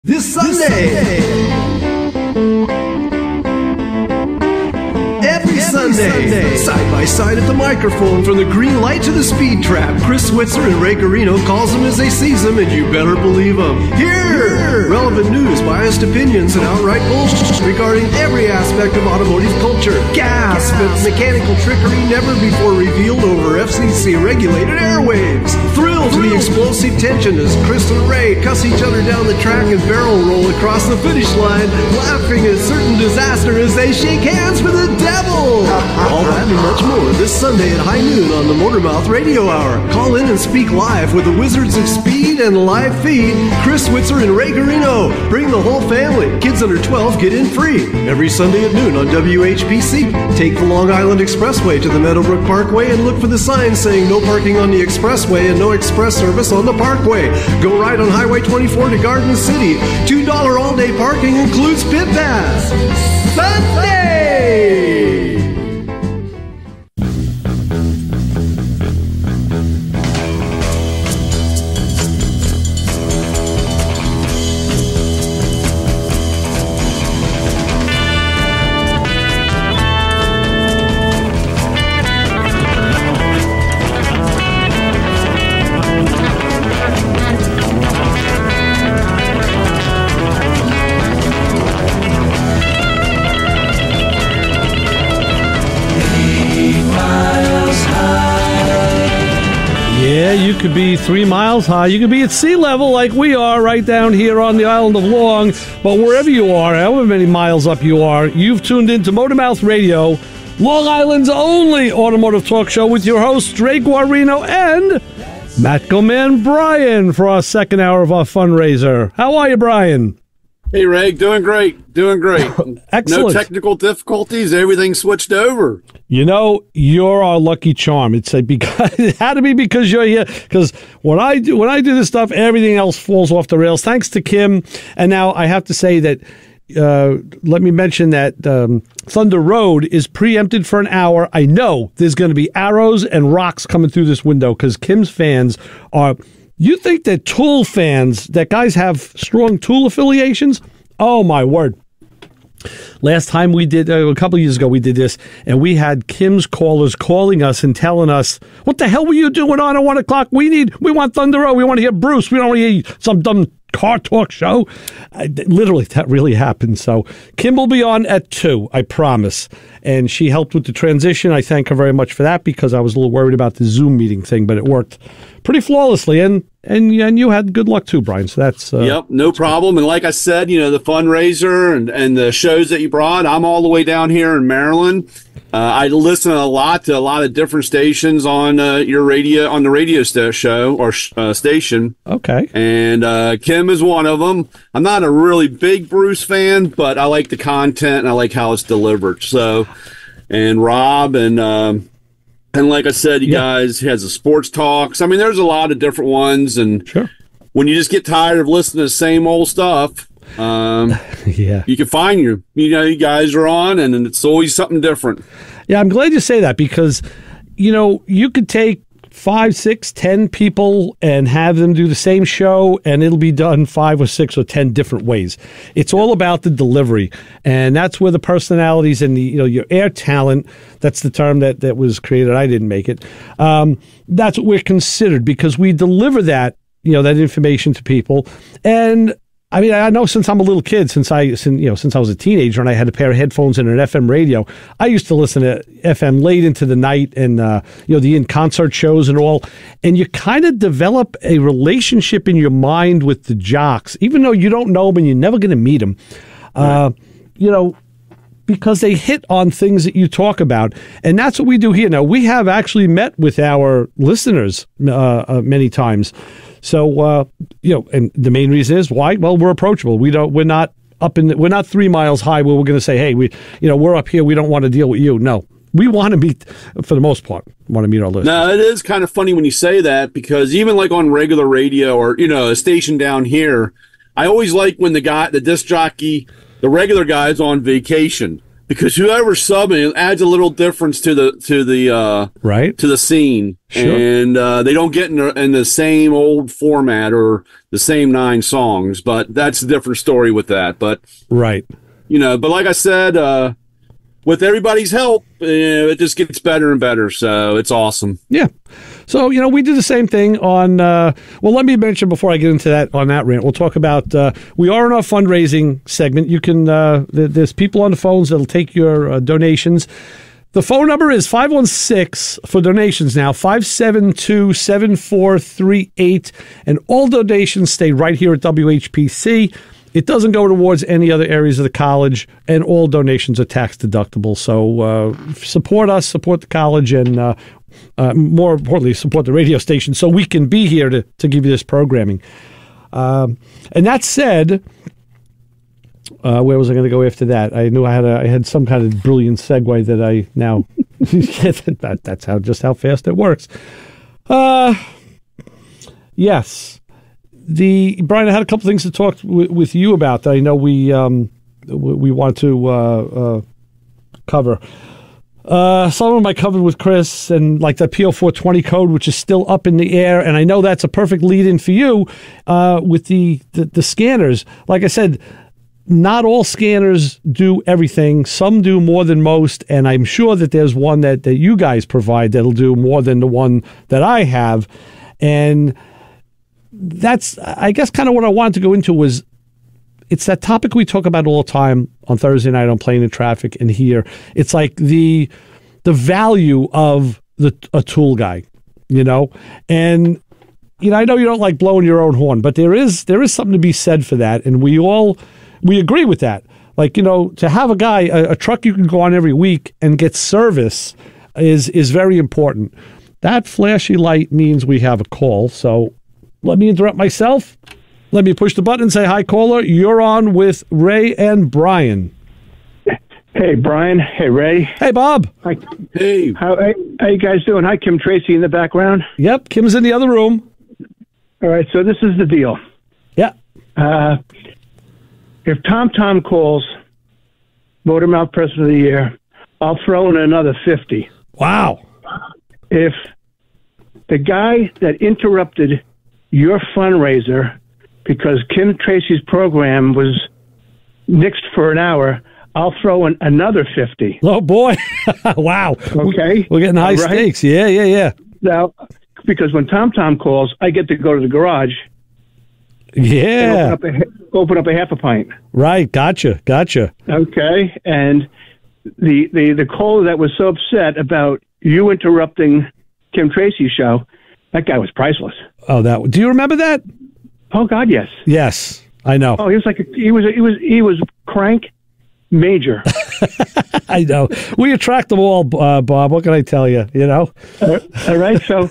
This Sunday. Every Sunday, side by side at the microphone, from the green light to the speed trap, Chris Switzer and Ray Carino calls them as they sees them, and you better believe them. Here, relevant news, biased opinions, and outright bullshit regarding every aspect of automotive culture. Gasp at mechanical trickery never before revealed over FCC-regulated airwaves. Thrilled to the explosive tension as Chris and Ray cuss each other down the track and barrel roll across the finish line, laughing at certain disaster as they shake hands with the devil. All that and much more this Sunday at high noon on the Motormouth Radio Hour. Call in and speak live with the Wizards of Speed and live feed, Chris Switzer and Ray Carino. Bring the whole family. Kids under 12 get in free. Every Sunday at noon on WHPC. Take the Long Island Expressway to the Meadowbrook Parkway and look for the sign saying no parking on the expressway and no express service on the parkway. Go right on Highway 24 to Garden City. $2 all-day parking includes pit pass. Sunday! You could be 3 miles high. You could be at sea level like we are right down here on the island of Long. But wherever you are, however many miles up you are, you've tuned into Motormouth Radio, Long Island's only automotive talk show with your hosts, Ray Guarino and MatcoMan Brian, for our second hour of our fundraiser. How are you, Brian? Hey, Ray, doing great. Excellent. No technical difficulties. Everything switched over. You know, you're our lucky charm. It had to be because you're here. Because when I do this stuff, everything else falls off the rails. Thanks to Kim. And now I have to say that. Let me mention that Thunder Road is preempted for an hour. I know there's going to be arrows and rocks coming through this window because Kim's fans are. You think that Tool fans, that guys have strong Tool affiliations? Oh, my word. Last time we did, a couple of years ago, we did this, and we had Kim's callers calling us and telling us, what the hell were you doing on at 1 o'clock? We want Thunder Road. We want to hear Bruce. We don't want to hear some dumb car talk show. Literally, that really happened. So Kim will be on at 2, I promise. And she helped with the transition. I thank her very much for that because I was a little worried about the Zoom meeting thing, but it worked pretty flawlessly. And you had good luck too, Brian. So that's yep, no problem. And like I said, the fundraiser and the shows that you brought, I'm all the way down here in Maryland. I listen a lot to a lot of different stations on your radio, on the radio show or station. Okay. And Kim is one of them. I'm not a really big Bruce fan, but I like the content and I like how it's delivered. So, and Rob and like I said, you guys has the sports talks. I mean, there's a lot of different ones, and sure. When you just get tired of listening to the same old stuff, you can find you guys are on, and it's always something different. Yeah, I'm glad you say that because, you could take 5, 6, 10 people and have them do the same show, and it'll be done 5 or 6 or 10 different ways. It's all about the delivery, and that's where the personalities and the your air talent. That's the term that was created. I didn't make it. That's what we're considered because we deliver that that information to people. And I mean, I know since I'm a little kid, since I was a teenager and I had a pair of headphones and an FM radio, I used to listen to FM late into the night and, the in-concert shows and all. And you kind of develop a relationship in your mind with the jocks, even though you don't know them and you're never going to meet them, because they hit on things that you talk about. And that's what we do here. Now, we have actually met with our listeners many times. So, and the main reason is why? Well, we're approachable. We're not 3 miles high where we're going to say, hey, we're up here. We don't want to deal with you. No, we want to meet, for the most part, our listeners. No, it is kind of funny when you say that because even like on regular radio or, a station down here, I always like when the disc jockey, the regular guy's on vacation because whoever's subbing adds a little difference to the right to the scene, sure. And they don't get in the same old format or the same 9 songs. But that's a different story with that. But right, but like I said, with everybody's help, it just gets better and better. So it's awesome. Yeah. So, we do the same thing on, well, let me mention before I get into that on that rant, we'll talk about, we are in our fundraising segment. You can, there's people on the phones that'll take your donations. The phone number is 516 for donations now, 572-7438. And all donations stay right here at WHPC. It doesn't go towards any other areas of the college, and all donations are tax deductible. So support us, support the college, and more importantly, support the radio station so we can be here to give you this programming. And that said, where was I going to go after that? I knew I had some kind of brilliant segue that I now that's how fast it works. Yes. Brian, I had a couple things to talk with you about that I know we want to cover. Some of them I covered with Chris, and like the PO420 code, which is still up in the air, and I know that's a perfect lead-in for you with the scanners. Like I said, not all scanners do everything. Some do more than most, and I'm sure that there's one that you guys provide that'll do more than the one that I have. And that's, I guess, kind of what I wanted to go into was, it's that topic we talk about all the time on Thursday night on Playing in Traffic and here. It's like the value of a tool guy, and I know you don't like blowing your own horn, but there is something to be said for that, and we agree with that. Like, to have a guy, a truck you can go on every week and get service is very important. That flashy light means we have a call, so let me interrupt myself. Let me push the button and say, hi, caller. You're on with Ray and Brian. Hey, Brian. Hey, Ray. Hey, Bob. Hi. Hey. How you guys doing? Hi, Kim Tracy in the background. Yep, Kim's in the other room. All right, so this is the deal. Yeah. If Tom calls Motor Mouth Person of the Year, I'll throw in another 50. Wow. If the guy that interrupted your fundraiser because Kim Tracy's program was nixed for an hour, I'll throw in another 50. Oh, boy. Wow. Okay. We're getting high stakes. Yeah. Now, because when Tom calls, I get to go to the garage. Yeah. And open up a half a pint. Right. Gotcha. Okay. And the caller that was so upset about you interrupting Kim Tracy's show, that guy was priceless. Oh, do you remember that? Oh God, yes. Yes, I know. Oh, he was crank major. I know. We attract them all, Bob. What can I tell you? All right. So,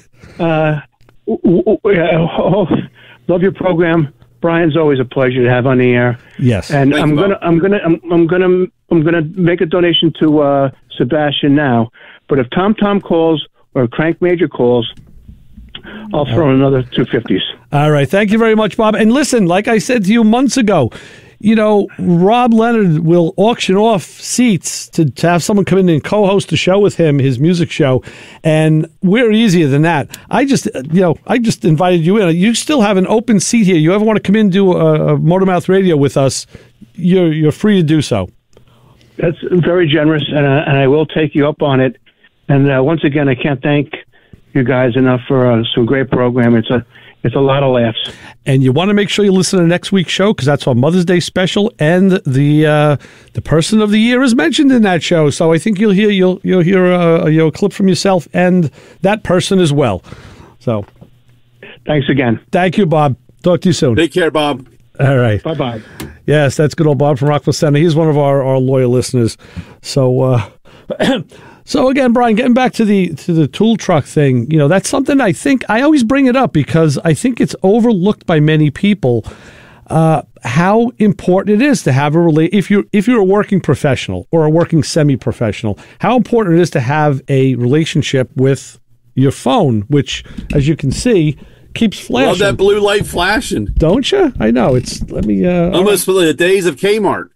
love your program. Brian's always a pleasure to have on the air. Yes. And I'm gonna make a donation to Sebastian now. But if Tom calls or Crank Major calls, I'll throw in another 250s. All right. Thank you very much, Bob. And listen, like I said to you months ago, Rob Leonard will auction off seats to have someone come in and co-host a show with him, his music show. And we're easier than that. I just invited you in. You still have an open seat here. You ever want to come in and do a Motormouth Radio with us, you're free to do so. That's very generous, and I will take you up on it. And once again, I can't thank you guys enough for some great program. It's a lot of laughs. And you want to make sure you listen to next week's show because that's our Mother's Day special, and the person of the year is mentioned in that show. So I think you'll hear a clip from yourself and that person as well. So thanks again. Thank you, Bob. Talk to you soon. Take care, Bob. All right. Bye-bye. Yes, that's good old Bob from Rockville Center. He's one of our loyal listeners. So so again, Brian, getting back to the tool truck thing, that's something I think I always bring it up because I think it's overlooked by many people how important it is to have if you're a working professional or a working semi-professional, how important it is to have a relationship with your phone, which, as you can see, keeps flashing. Love that blue light flashing. Don't you? I know. Almost for the days of Kmart.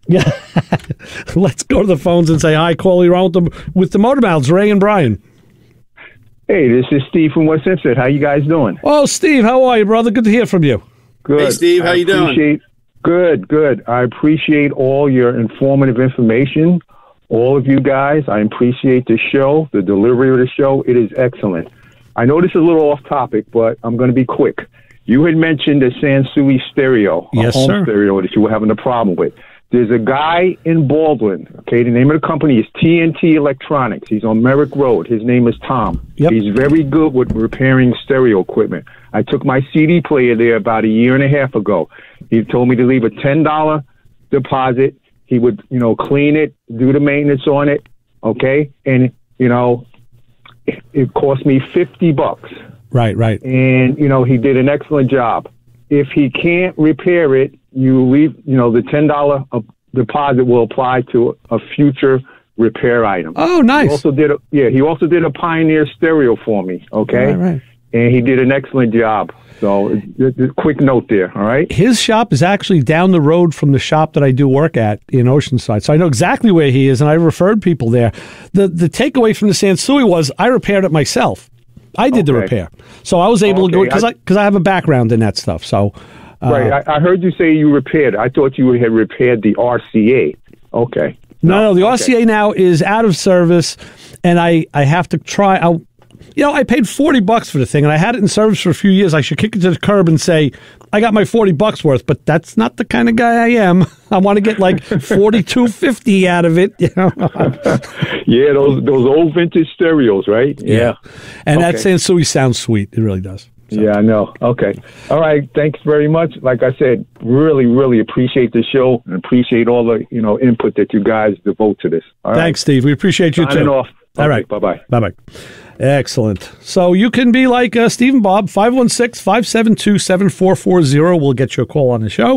Yeah. Let's go to the phones and say hi, Call. You're on with the Motor Mouths, Ray and Brian. Hey, this is Steve from West Hempstead. How you guys doing? Oh, Steve, how are you, brother? Good to hear from you. Good. Hey, Steve, how you doing? Good. I appreciate all your informative information. All of you guys, I appreciate the show, the delivery of the show. It is excellent. I know this is a little off topic, but I'm going to be quick. You had mentioned the Sansui stereo, yes, home sir. stereo that you were having a problem with. There's a guy in Baldwin, okay, the name of the company is TNT Electronics. He's on Merrick Road. His name is Tom. Yep. He's very good with repairing stereo equipment. I took my CD player there about a year and a half ago. He told me to leave a $10 deposit. He would, clean it, do the maintenance on it, okay? And, it cost me $50. Right. And, he did an excellent job. If he can't repair it, you leave, the $10 deposit will apply to a future repair item. Oh, nice. He also did a Pioneer stereo for me, okay? Right. And he did an excellent job. So, quick note there, all right? His shop is actually down the road from the shop that I do work at in Oceanside. So I know exactly where he is, and I referred people there. The takeaway from the Sansui was I repaired it myself. I did the repair. So I was able to go because I have a background in that stuff. So right. I heard you say you repaired. I thought you had repaired the RCA. Okay. No, the RCA now is out of service, and I have to try. I paid $40 for the thing, and I had it in service for a few years. I should kick it to the curb and say, I got my $40 worth, but that's not the kind of guy I am. I want to get like $42.50 out of it. Yeah, those old vintage stereos, right? Yeah. And that Sansui sounds sweet. It really does. So. Yeah, I know. Okay. All right. Thanks very much. Like I said, really, really appreciate the show and appreciate all the, input that you guys devote to this. All Thanks, right. Steve. We appreciate you Signing too. off. All right. Bye-bye. Bye-bye. Excellent. So you can be like Steve and Bob, 516-572-7440. We'll get you a call on the show.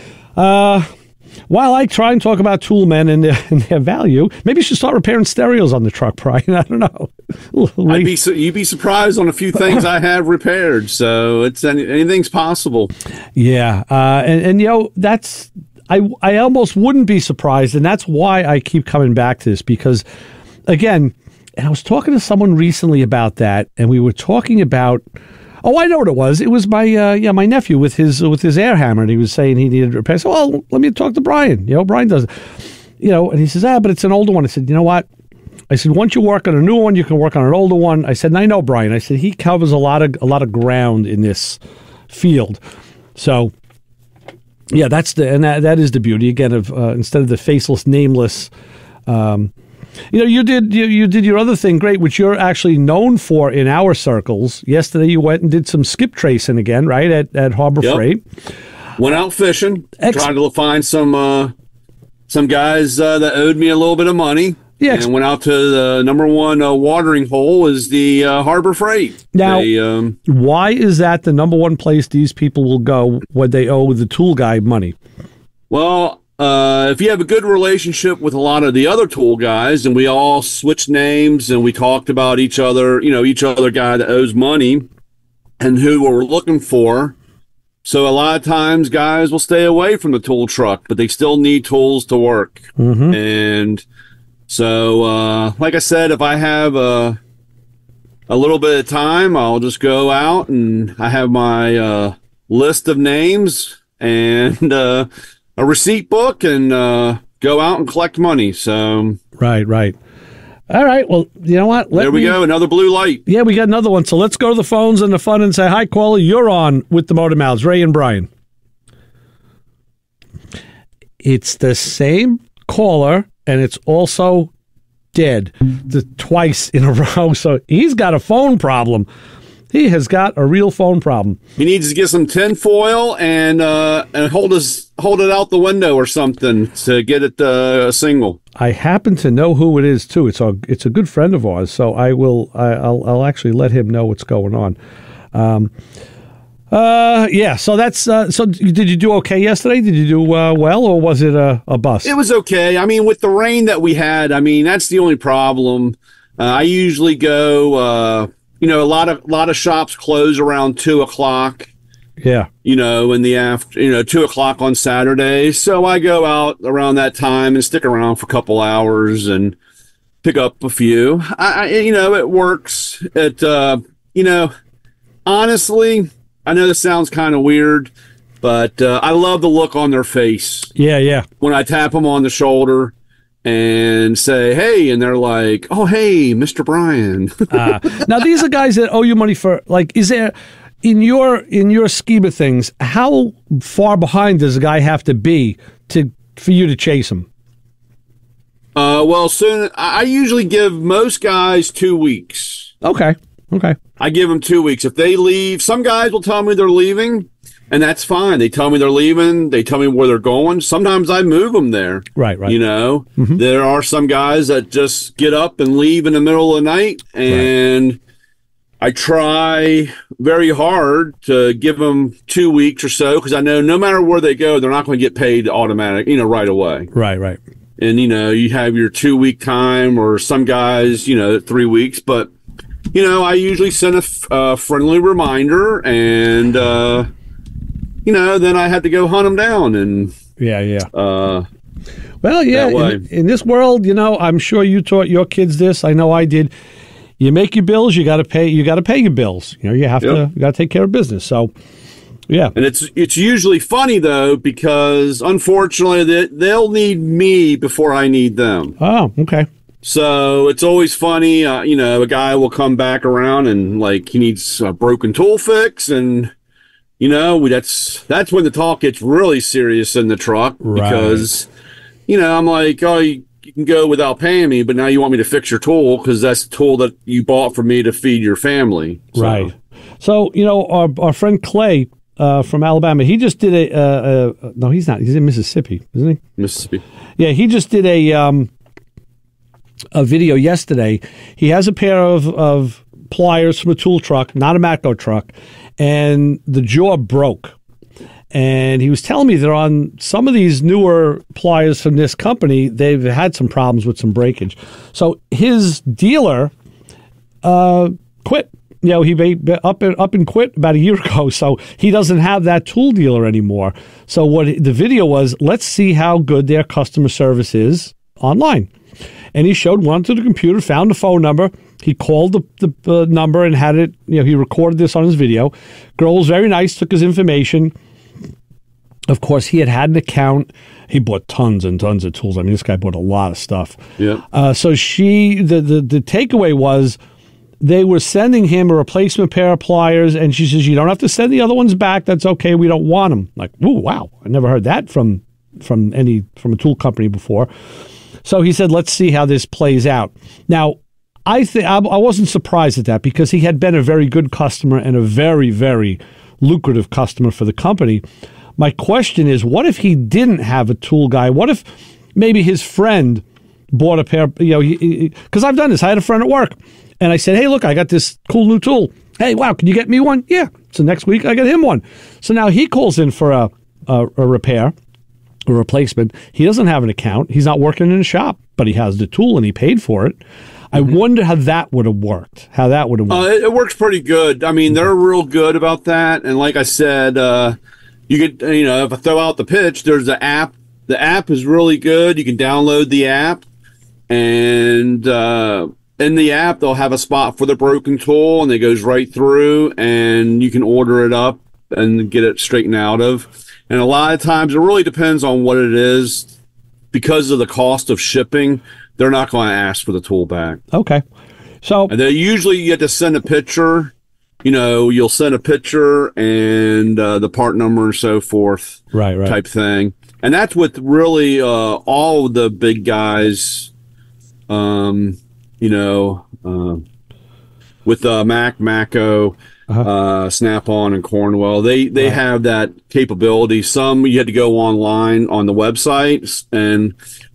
While I try and talk about tool men and their value, maybe you should start repairing stereos on the truck, Brian. I don't know. You'd be surprised on a few things I have repaired. So anything's possible. Yeah. And that's, I almost wouldn't be surprised. And that's why I keep coming back to this because, again, and I was talking to someone recently about that, and we were talking about. Oh, I know what it was. It was my my nephew with his air hammer, and he was saying he needed repair. So, well, let me talk to Brian. Brian does it. And he says, but it's an older one. I said, you know what? I said, once you work on a new one, you can work on an older one. I said, and I know Brian. I said he covers a lot of ground in this field. So, yeah, that is the beauty again of instead of the faceless, nameless. You did your other thing great, which you're actually known for in our circles. Yesterday, you went and did some skip tracing again, right at Harbor Freight. Went out fishing, trying to find some guys that owed me a little bit of money. Yeah, and went out to the number one watering hole is the Harbor Freight. Now, why is that the number one place these people will go when they owe the tool guy money? Well, if you have a good relationship with a lot of the other tool guys, and we all switched names and we talked about each other guy that owes money and who we're looking for. So a lot of times guys will stay away from the tool truck, but they still need tools to work. Mm-hmm. And so, like I said, if I have a little bit of time, I'll just go out and I have my list of names and a receipt book and go out and collect money. So right. All right. Well, you know what? There we go. Another blue light. Yeah, we got another one. So let's go to the phones and the fun and say, hi, Quali. You're on with the Motor Mouths, Ray and Brian. It's the same caller, and it's also dead twice in a row. So he's got a phone problem. He has got a real phone problem. He needs to get some tin foil and hold it out the window or something to get it a single. I happen to know who it is too. It's a good friend of ours, so I'll actually let him know what's going on. Yeah. So that's so. Did you do okay yesterday? Did you do well, or was it a bust? It was okay. I mean, with the rain that we had, that's the only problem. I usually go. A lot of shops close around 2:00, Yeah. In the after, 2:00 on Saturday. So I go out around that time and stick around for a couple hours and pick up a few. It works. Honestly, I know this sounds kind of weird, but I love the look on their face. Yeah. When I tap them on the shoulder and say, hey, and they're like, oh, hey, Mr. Brian. Now, these are guys that owe you money for, is there, in your scheme of things, how far behind does a guy have to be for you to chase him? Well, soon, I usually give most guys 2 weeks. Okay. I give them 2 weeks. If they leave, some guys will tell me they're leaving, and that's fine. They tell me they're leaving. They tell me where they're going. Sometimes I move them there. Right. There are some guys that just get up and leave in the middle of the night, and I try very hard to give them 2 weeks or so, because I know no matter where they go, they're not going to get paid automatic, right away. Right. And, you have your 2 week time, or some guys, 3 weeks, but I usually send a friendly reminder, and, then I have to go hunt them down. And well, yeah, in this world, I'm sure you taught your kids this. I know I did. You make your bills, you got to pay your bills. You got to take care of business. So, yeah. And it's usually funny, though, because unfortunately they'll need me before I need them. Oh, okay. So it's always funny, a guy will come back around and he needs a broken tool fix, and that's when the talk gets really serious in the truck, because I'm like, oh, you can go without paying me, but now you want me to fix your tool because that's the tool that you bought for me to feed your family. So. Right. So our friend Clay from Alabama, he just did no, he's not. He's in Mississippi, isn't he? Mississippi. Yeah, he just did a video yesterday. He has a pair of pliers from a tool truck, not a Matco truck, and the jaw broke. And he was telling me that on some of these newer pliers from this company, they've had some problems with some breakage. So his dealer quit. He up and quit about a year ago. So he doesn't have that tool dealer anymore. So what the video was, let's see how good their customer service is online. And he showed one to the computer, found the phone number. He called the number and had it, he recorded this on his video. Girl was very nice, took his information. Of course, he had an account. He bought tons and tons of tools. I mean, this guy bought a lot of stuff. Yeah. So the takeaway was they were sending him a replacement pair of pliers, and she says, you don't have to send the other ones back. That's okay. We don't want them. Like, ooh, wow. I never heard that from a tool company before. So he said, let's see how this plays out. Now, I wasn't surprised at that, because he had been a very good customer and a very, very lucrative customer for the company. My question is, what if he didn't have a tool guy? What if maybe his friend bought a pair, because I've done this. I had a friend at work, and I said, hey, look, I got this cool new tool. Hey, wow, can you get me one? Yeah. So next week, I got him one. So now he calls in for a repair, a replacement. He doesn't have an account. He's not working in a shop, but he has the tool, and he paid for it. I wonder how that would have worked. It works pretty good. I mean, they're real good about that. And like I said, you could, if I throw out the pitch, there's the app. The app is really good. You can download the app, and in the app, they'll have a spot for the broken tool, and it goes right through, and you can order it up and get it straightened out of. And a lot of times, it really depends on what it is. Because of the cost of shipping, they're not going to ask for the tool back. Okay. So, and they usually you get to send a picture. You'll send a picture and the part number and so forth. Right. Type thing. And that's with really all of the big guys, with Matco, Snap-on, and Cornwell. They have that capability. Some you had to go online on the website, and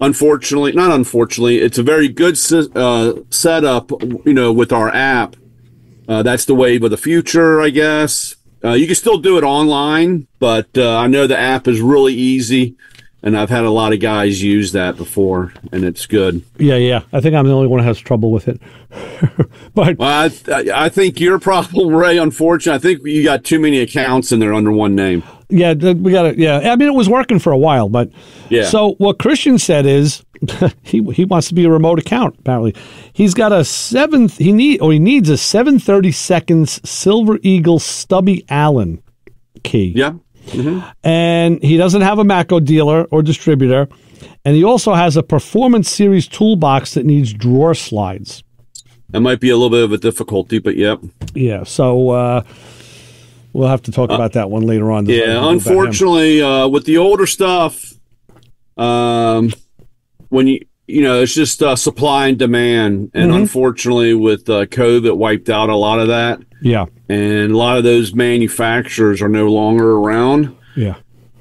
it's a very good setup. With our app, that's the wave of the future, I guess. You can still do it online, but I know the app is really easy, And I've had a lot of guys use that before, and it's good. Yeah. I think I'm the only one who has trouble with it. But well, I think your problem, Ray, unfortunately, I think you got too many accounts in there under one name. Yeah, we got it. Yeah, I mean, it was working for a while, but yeah. So what Christian said is he wants to be a remote account. Apparently, he's got he needs a 730 seconds Silver Eagle Stubby Allen key. Yeah. Mm-hmm. And he doesn't have a Matco dealer or distributor, and he also has a Performance Series toolbox that needs drawer slides. That might be a little bit of a difficulty, but yep. Yeah, so we'll have to talk about that one later on. Yeah, unfortunately, with the older stuff, when it's just supply and demand, and unfortunately, with COVID, it wiped out a lot of that. Yeah, and a lot of those manufacturers are no longer around. Yeah,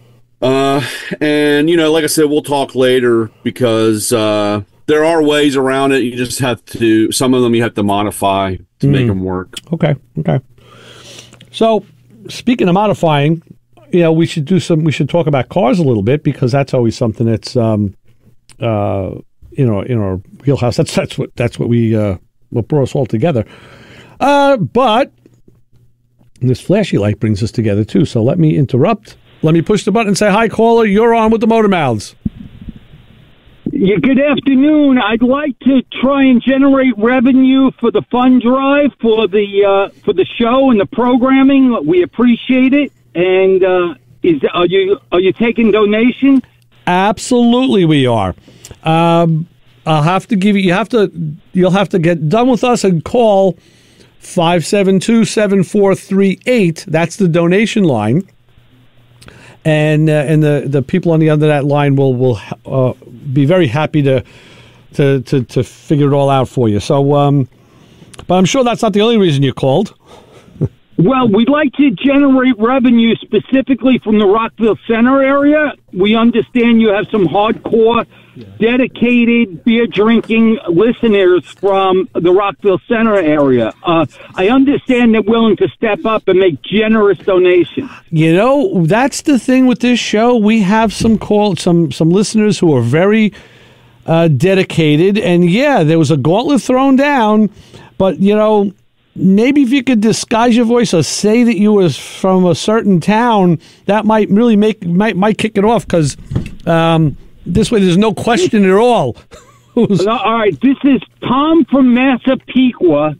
and like I said, we'll talk later because there are ways around it. You just have to. Some of them you have to modify to make them work. Okay. So, speaking of modifying, we should talk about cars a little bit because that's always something that's in our wheelhouse. That's what brought us all together. But this flashy light brings us together too. So let me interrupt. Let me push the button and say, "Hi, caller. You're on with the Motor Mouths." Yeah, good afternoon. I'd like to try and generate revenue for the fund drive for the show and the programming. We appreciate it. And are you taking donations? Absolutely, we are. I'll have to give you. You'll have to get done with us and call 572-7438. That's the donation line. And the people on the other that line will be very happy to figure it all out for you. So, but I'm sure that's not the only reason you called. Well, we'd like to generate revenue specifically from the Rockville Center area. We understand you have some hardcore, dedicated beer-drinking listeners from the Rockville Center area. I understand they're willing to step up and make generous donations. That's the thing with this show. We have some listeners who are very dedicated, and yeah, there was a gauntlet thrown down, but maybe if you could disguise your voice or say that you was from a certain town, that might really might kick it off because this way there's no question at all. All right, this is Tom from Massapequa.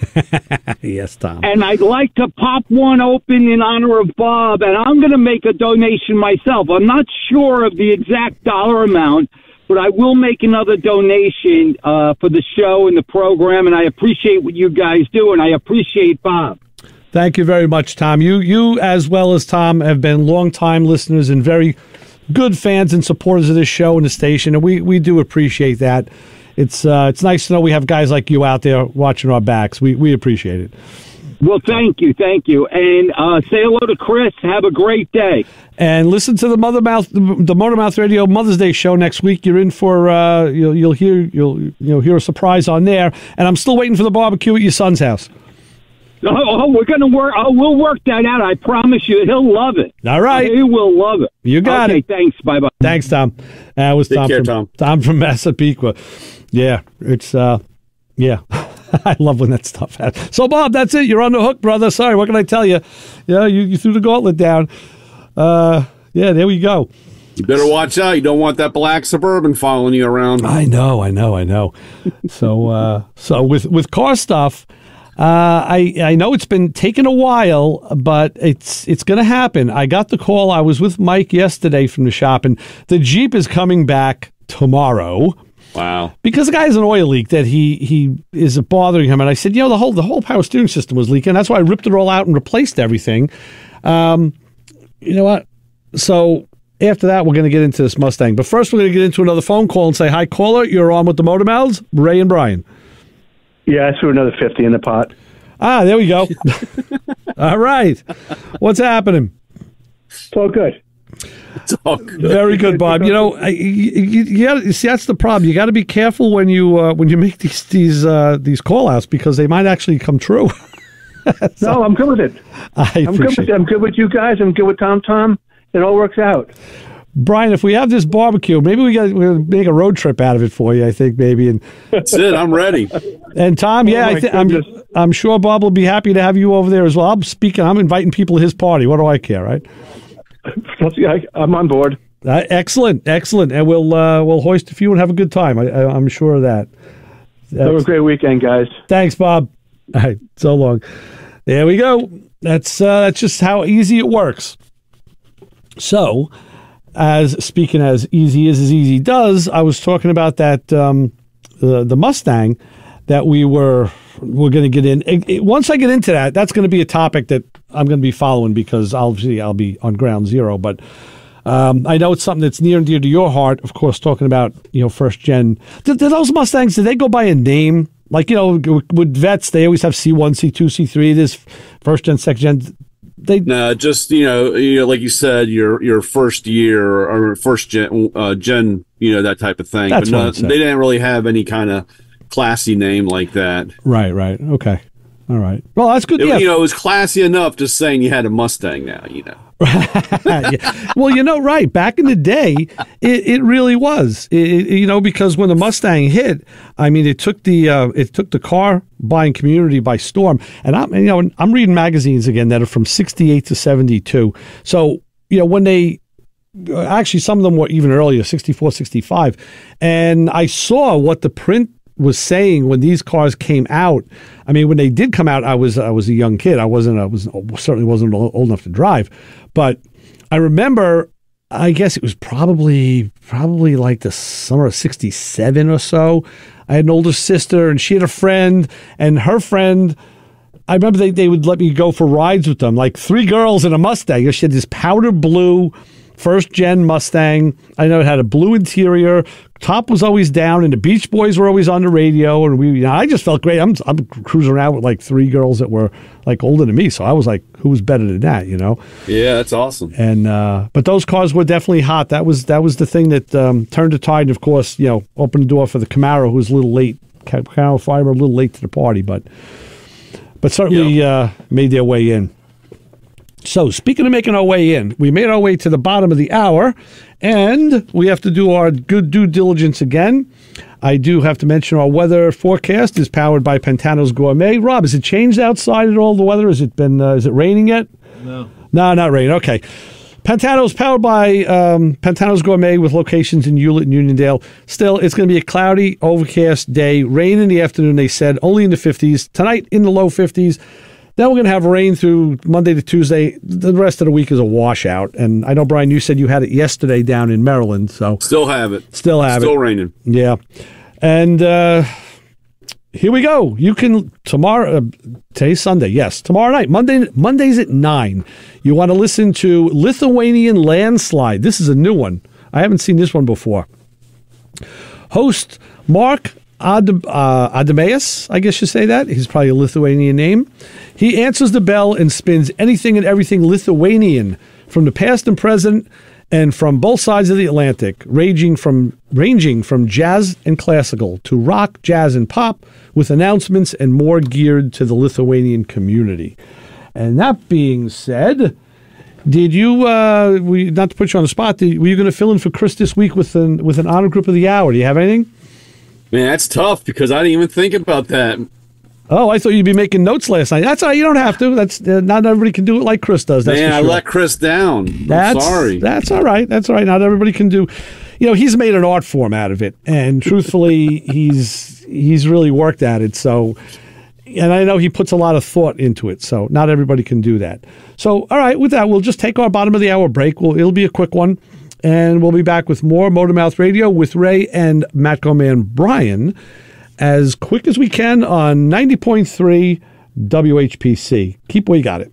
Yes, Tom. And I'd like to pop one open in honor of Bob, and I'm going to make a donation myself. I'm not sure of the exact dollar amount, but I will make another donation for the show and the program, and I appreciate what you guys do, and I appreciate Bob. Thank you very much, Tom. You as well as Tom have been longtime listeners and very good fans and supporters of this show and the station, and we do appreciate that. It's nice to know we have guys like you out there watching our backs. We appreciate it. Well, thank you, and say hello to Chris. Have a great day. And listen to the Motor Mouth Radio Mother's Day show next week. You're in for you'll hear a surprise on there. And I'm still waiting for the barbecue at your son's house. Oh, we're gonna work. Oh, we'll work that out. I promise you, he'll love it. All right, he will love it. You got it. Thanks. Bye. Thanks, Tom. That was Tom from Massapequa. Yeah, it's yeah. I love when that stuff happens. So, Bob, that's it. You're on the hook, brother. Sorry, what can I tell you? You threw the gauntlet down. Yeah, there we go. You better watch out. You don't want that black Suburban following you around. I know. So with car stuff, I know it's been taking a while, but it's going to happen. I got the call. I was with Mike yesterday from the shop, and the Jeep is coming back tomorrow. Wow! Because the guy has an oil leak that he is bothering him, and I said, the whole power steering system was leaking. That's why I ripped it all out and replaced everything. You know what? So after that, we're going to get into this Mustang. But first, we're going to get into another phone call and say, "Hi, caller. You're on with the Motor Mouths, Ray and Brian." Yeah, I threw another 50 in the pot. There we go. All right. What's happening? It's all good. It's all good. Very good, Bob. You see, that's the problem. You got to be careful when you make these call outs because they might actually come true. No, I'm good with it. I'm good with you guys. I'm good with Tom. It all works out. Brian, if we have this barbecue, maybe we'll make a road trip out of it for you. I think maybe. And that's it. I'm ready. And Tom, I'm sure Bob will be happy to have you over there as well. I'm inviting people to his party. What do I care, right? I'm on board. Excellent, and we'll hoist a few and have a good time. I'm sure of that. Have a great weekend, guys. Thanks, Bob. All right, so long. There we go. That's just how easy it works. So, speaking as easy does, I was talking about that the Mustang that we're going to get in. Once I get into that, that's going to be a topic that I'm going to be following because obviously I'll be on ground zero. But I know it's something that's near and dear to your heart. Of course, talking about first gen. Did those Mustangs? Did they go by a name? Like with vets, they always have C1, C2, C3. This first gen, second gen. No, just like you said, your first year or first gen, that type of thing. That's but they didn't really have any kind of classy name like that. Right. Okay. All right. Well, that's good. It was classy enough just saying you had a Mustang now. Yeah. Well, right. Back in the day, it really was. Because when the Mustang hit, I mean, it took the car buying community by storm. And I'm reading magazines again that are from 68 to 72. So when they actually some of them were even earlier, 64, 65, and I saw what the print was saying when these cars came out. I mean, when they did come out, I was a young kid. I certainly wasn't old enough to drive, but I remember. I guess it was probably like the summer of 67 or so. I had an older sister, and she had a friend, and her friend. I remember they would let me go for rides with them, like 3 girls in a Mustang. She had this powder blue first gen Mustang. I know it had a blue interior. Top was always down, and the Beach Boys were always on the radio. And I just felt great. I'm cruising around with like 3 girls that were like older than me. So I was like, who was better than that? Yeah, that's awesome. And but those cars were definitely hot. That was the thing that turned the tide. And of course, opened the door for the Camaro, who was a little late. Camaro Fiber a little late to the party, but certainly made their way in. So, speaking of making our way in, we made our way to the bottom of the hour, and we have to do our good due diligence again. I do have to mention our weather forecast is powered by Pantano's Gourmet. Rob, has it changed outside at all, the weather? Is it raining yet? No, not raining. Okay. Pantano's powered by Pantano's Gourmet with locations in Hewlett and Uniondale. Still, it's going to be a cloudy, overcast day. Rain in the afternoon, they said, only in the 50s. Tonight, in the low 50s. Then we're going to have rain through Monday to Tuesday. The rest of the week is a washout. And I know, Brian, you said you had it yesterday down in Maryland. So still have it. Still raining. Yeah. And here we go. You can tomorrow. Today's Sunday. Yes, tomorrow night. Monday's at 9. You want to listen to Lithuanian Landslide. This is a new one. I haven't seen this one before. Host Mark Adameus, I guess you say that. He's probably a Lithuanian name. He answers the bell and spins anything and everything Lithuanian from the past and present and from both sides of the Atlantic, ranging from jazz and classical to rock, jazz, and pop, with announcements and more geared to the Lithuanian community. And that being said, did you, not to put you on the spot, were you going to fill in for Chris this week with an honor group of the hour? Do you have anything? Man, that's tough because I didn't even think about that. Oh, I thought you'd be making notes last night. That's all right. You don't have to. That's not everybody can do it like Chris does. That's Man, for sure. I let Chris down. I'm sorry. That's all right. That's all right. Not everybody can do. He's made an art form out of it, and truthfully, he's really worked at it. So, and I know he puts a lot of thought into it. So, not everybody can do that. So, all right. With that, we'll just take our bottom of the hour break. It'll be a quick one. And we'll be back with more Motormouth Radio with Ray and MatcoMan Brian as quick as we can on 90.3 WHPC. Keep where you got it.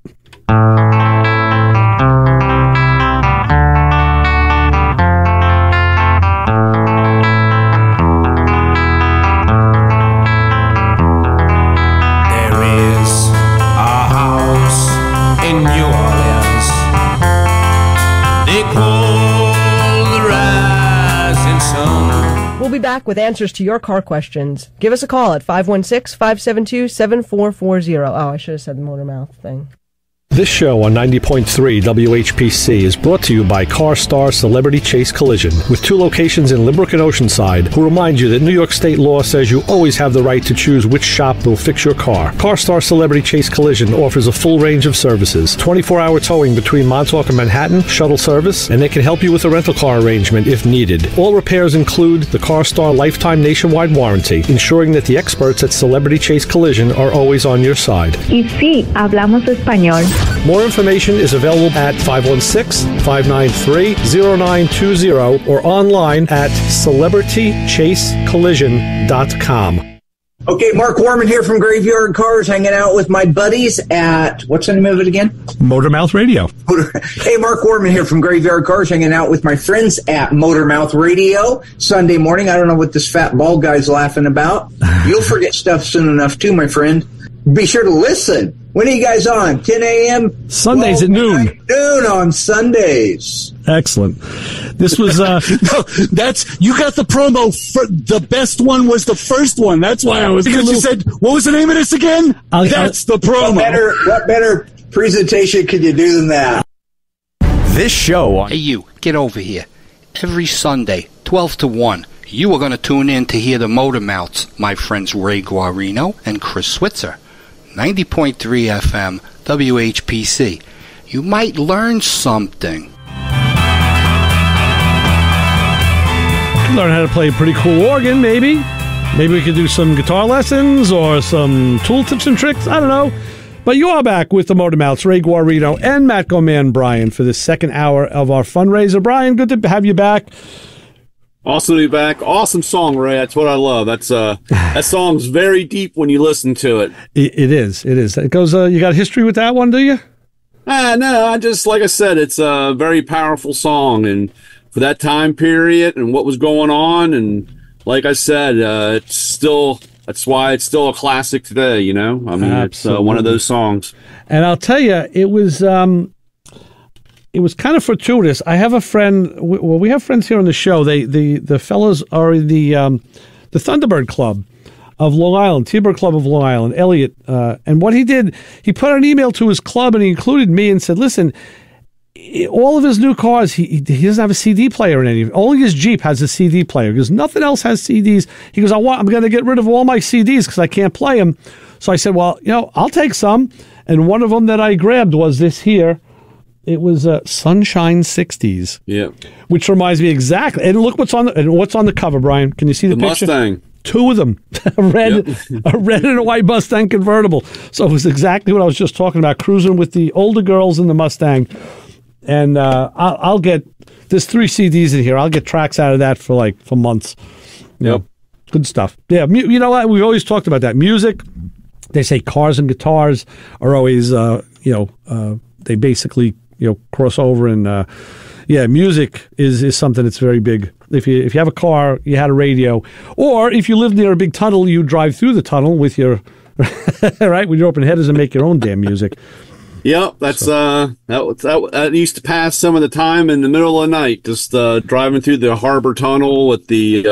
There is a house in New Orleans. They call We'll be back with answers to your car questions. Give us a call at 516-572-7440. Oh, I should have said the Motormouth thing. This show on 90.3 WHPC is brought to you by CarStar Celebrity Chase Collision, with 2 locations in Limbrook and Oceanside, who remind you that New York State law says you always have the right to choose which shop will fix your car. CarStar Celebrity Chase Collision offers a full range of services, 24-hour towing between Montauk and Manhattan, shuttle service, and they can help you with a rental car arrangement if needed. All repairs include the CarStar Lifetime Nationwide Warranty, ensuring that the experts at Celebrity Chase Collision are always on your side. Y sí, hablamos español. More information is available at 516-593-0920 or online at celebritychasecollision.com. Okay, Mark Warman here from Graveyard Cars, hanging out with my buddies at, what's the name of it again? Motormouth Radio. Hey, Mark Warman here from Graveyard Cars, hanging out with my friends at Motormouth Radio. Sunday morning, I don't know what this fat bald guy's laughing about. You'll forget stuff soon enough too, my friend. Be sure to listen. When are you guys on? 10 a.m.? Sundays at noon. Noon on Sundays. Excellent. This was no, you got the promo for the best one was the first one. That's why I was because you said what was the name of this again? That's the promo. What better presentation could you do than that? This show. Hey, you get over here. Every Sunday, 12 to 1. You are going to tune in to hear the Motor Mouths, my friends Ray Guarino and Chris Switzer. 90.3 FM, WHPC. You might learn something. Learn how to play a pretty cool organ, maybe. Maybe we could do some guitar lessons or some tool tips and tricks. I don't know. But you are back with the Motormouths, Ray Guarino and MatcoMan Brian for the second hour of our fundraiser. Brian, good to have you back. Awesome to be back. Awesome song, Ray. That's what I love. That's that song's very deep when you listen to it. It is. It goes. You got history with that one, do you? No. I just like I said, it's a very powerful song, and for that time period and what was going on, and like I said, it's still. That's why it's still a classic today. You know, I mean, Absolutely. It's one of those songs. And I'll tell you, it was. It was kind of fortuitous. I have a friend. Well, we have friends here on the show. The fellows are in the Thunderbird Club of Long Island, T-Bird Club of Long Island. Elliot, and what he did, he put out an email to his club and he included me and said, "Listen, all of his new cars, he doesn't have a CD player in any. Only his Jeep has a CD player because nothing else has CDs." He goes, "I'm going to get rid of all my CDs because I can't play them." So I said, "Well, I'll take some." And one of them that I grabbed was this here. It was Sunshine 60s. Yeah. Which reminds me exactly. And look what's on the cover, Brian. Can you see the picture? Mustang. 2 of them. A red and a white Mustang convertible. So it was exactly what I was just talking about, cruising with the older girls in the Mustang. And I'll get, there's 3 CDs in here. I'll get tracks out of that for months. Yep. Good stuff. Yeah. You know what? We've always talked about that. Music, they say cars and guitars are always, they basically, cross over, and music is something that's very big. If you have a car, you had a radio, or if you live near a big tunnel, you drive through the tunnel with your right with your open headers and make your own damn music. Yep, that's that used to pass some of the time in the middle of the night, just driving through the harbor tunnel with the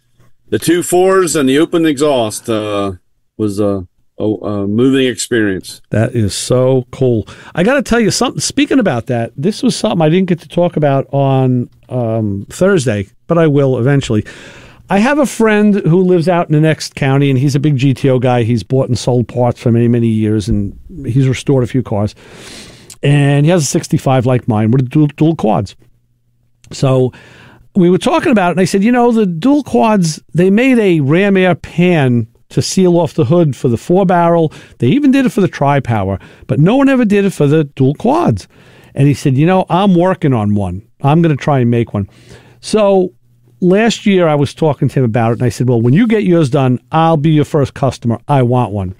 2.4s and the open exhaust was a moving experience. That is so cool. I got to tell you something. Speaking about that, this was something I didn't get to talk about on Thursday, but I will eventually. I have a friend who lives out in the next county, and he's a big GTO guy. He's bought and sold parts for many, many years, and he's restored a few cars. And he has a 65 like mine with dual quads. So we were talking about it, and I said, the dual quads, they made a Ram Air pan to seal off the hood for the 4-barrel. They even did it for the tri-power, but no one ever did it for the dual quads. And he said, I'm working on one. I'm going to try and make one. So last year I was talking to him about it, and I said, well, when you get yours done, I'll be your first customer. I want one.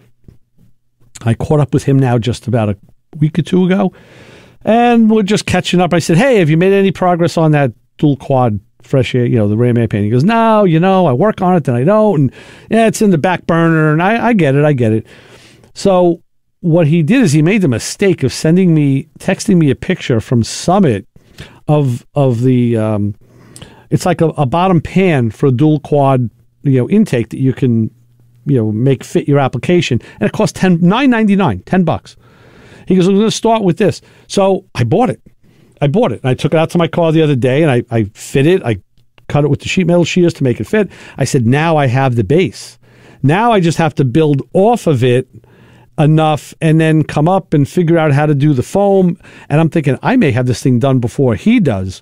I caught up with him now just about a week or 2 ago, and we're just catching up. I said, hey, have you made any progress on that dual quad fresh air, the Ram Air pan? He goes, no, I work on it, then I don't, and it's in the back burner, and I get it. So what he did is he made the mistake of texting me a picture from Summit of the, it's like a bottom pan for a dual quad, intake that you can, make fit your application, and it costs $9.99, $10. He goes, I'm going to start with this. So I bought it. And I took it out to my car the other day, and I fit it. I cut it with the sheet metal shears to make it fit. I said, now I have the base. Now I just have to build off of it enough and then come up and figure out how to do the foam. And I'm thinking, I may have this thing done before he does.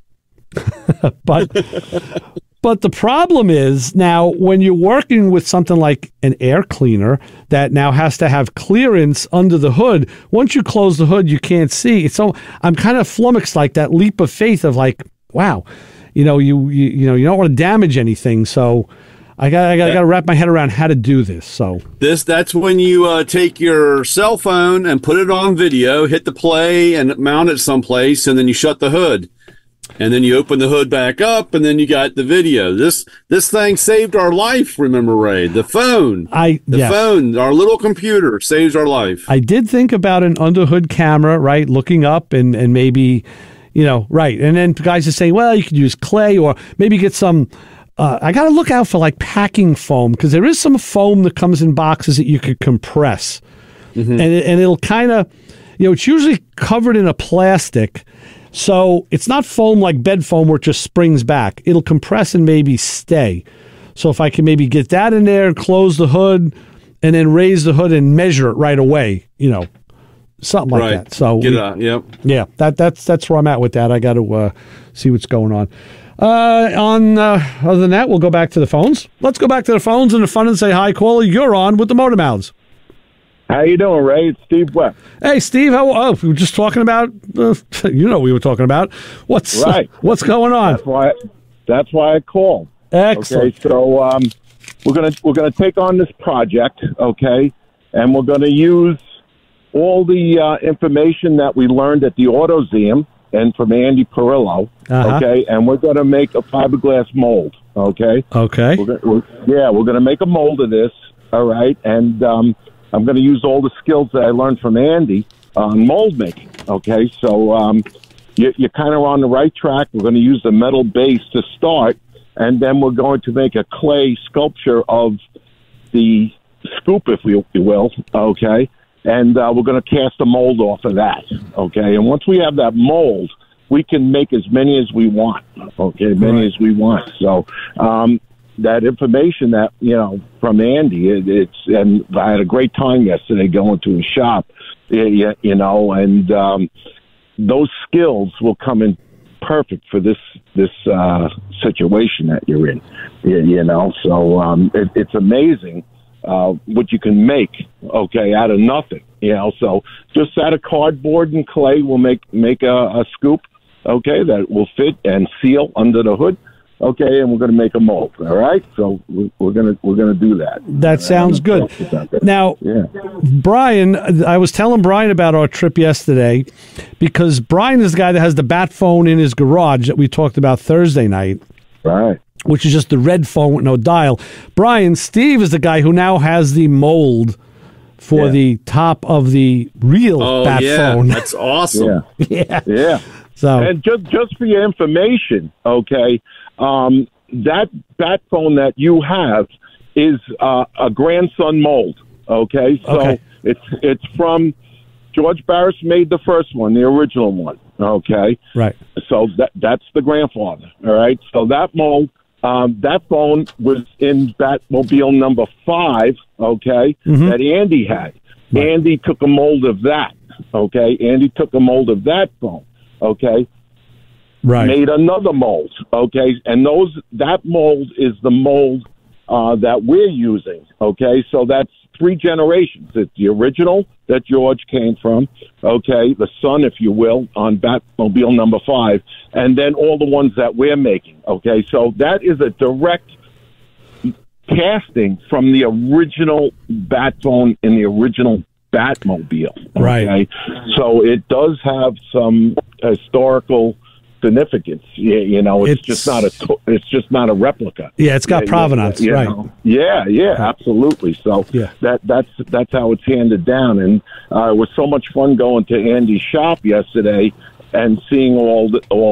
But the problem is now when you're working with something like an air cleaner that now has to have clearance under the hood, once you close the hood, you can't see. So I'm kind of flummoxed, like that leap of faith of like, wow, you don't want to damage anything. So I got to wrap my head around how to do this. So that's when you take your cell phone and put it on video, hit the play and mount it someplace, and then you shut the hood. And then you open the hood back up, and then you got the video. This thing saved our life, remember, Ray? The phone. Phone, our little computer, saves our life. I did think about an underhood camera, right, looking up and maybe, right. And then guys are saying, well, you could use clay or maybe get some... I got to look out for, like, packing foam, because there is some foam that comes in boxes that you could compress. Mm-hmm. And it'll kind of... it's usually covered in a plastic... So it's not foam like bed foam where it just springs back. It'll compress and maybe stay. So if I can maybe get that in there and close the hood and then raise the hood and measure it right away, something like that. So yeah, that's where I'm at with that. I got to see what's going on. Other than that, we'll go back to the phones. Let's go back to the phones and the fun and say hi, caller. You're on with the Motor Mouths. How you doing, Ray? It's Steve West. Hey, Steve. We were just talking about. We were talking about what's going on. That's why I called. Excellent. Okay, so we're gonna take on this project, okay, and we're gonna use all the information that we learned at the AutoZeum and from Andy Perillo, okay, and we're gonna make a fiberglass mold, okay. Okay. We're gonna make a mold of this, all right, and I'm going to use all the skills that I learned from Andy on mold making. Okay, so you're kind of on the right track. We're going to use the metal base to start, and then we're going to make a clay sculpture of the scoop, if you will. Okay, and we're going to cast a mold off of that. Okay, and once we have that mold, we can make as many as we want. Okay, as we want. So. That information that, from Andy, and I had a great time yesterday going to his shop, and those skills will come in perfect for this situation that you're in, so it's amazing what you can make, okay, out of nothing, so just out of cardboard and clay, we'll make a scoop, okay, that will fit and seal under the hood. Okay, and we're going to make a mold. All right, so we're going to do that. That sounds good. Now, Brian, I was telling Brian about our trip yesterday because Brian is the guy that has the bat phone in his garage that we talked about Thursday night. Right. Which is just the red phone with no dial. Brian, Steve is the guy who now has the mold for the top of the real bat phone. That's awesome. Yeah. So, and just for your information, okay. That bat phone that you have is a grandson mold. Okay, so it's from George Barris made the first one, the original one. Okay, right. So that's the grandfather. All right. So that mold, that phone was in Batmobile number 5. Okay, that Andy had. Right. Andy took a mold of that. Okay, Andy took a mold of that phone. Okay. Right. Made another mold, okay, and that mold is the mold that we're using, okay. So that's 3 generations. It's the original that George came from, okay, the son, if you will, on Batmobile number 5, and then all the ones that we're making, okay. So that is a direct casting from the original bat phone in the original Batmobile, okay? Right. So it does have some historical significance, it's just not a replica. Yeah, it's got provenance, right? Yeah, absolutely. So that's how it's handed down, and it was so much fun going to Andy's shop yesterday and seeing all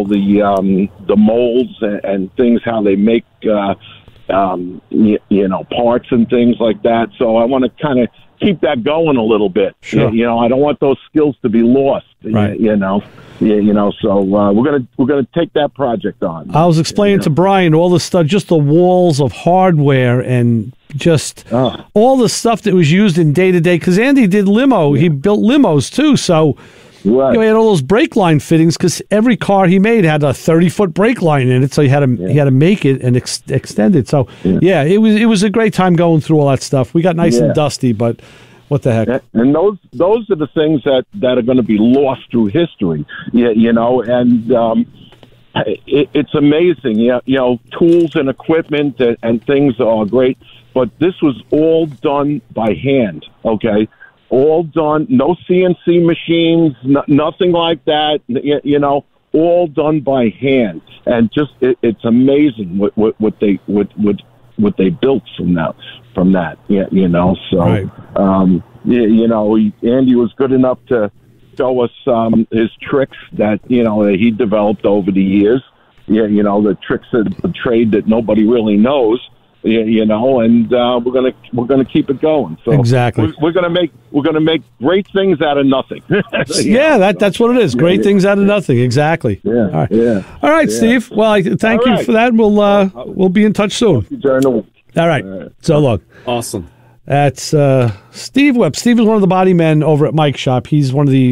the molds and things, how they make parts and things like that. So I want to kind of keep that going a little bit. Sure. You know, I don't want those skills to be lost. Right. You know. So we're gonna take that project on. I was explaining to Brian all the stuff, just the walls of hardware and just all the stuff that was used in day to day. Because Andy did limo, he built limos too. So right. he had all those brake line fittings because every car he made had a 30-foot brake line in it. So he had to make it and extend it. So it was a great time going through all that stuff. We got nice and dusty, but. What the heck? And those are the things that are going to be lost through history. You know, and it's amazing. You know, tools and equipment and things are great, but this was all done by hand. Okay, all done. No CNC machines, nothing like that. You know, all done by hand, and just it's amazing what they built from that. You know, so right. You know, Andy was good enough to show us his tricks that he developed over the years. You know, the tricks of the trade that nobody really knows. You know, and we're gonna keep it going. So exactly, we're gonna make great things out of nothing. That's what it is. Great things out of nothing. Exactly. Yeah. All right, Steve. Well, thank you for that. We'll be in touch soon. During the week. All right. So look. Awesome. That's Steve Webb. Steve is one of the body men over at Mike's shop. He's one of the,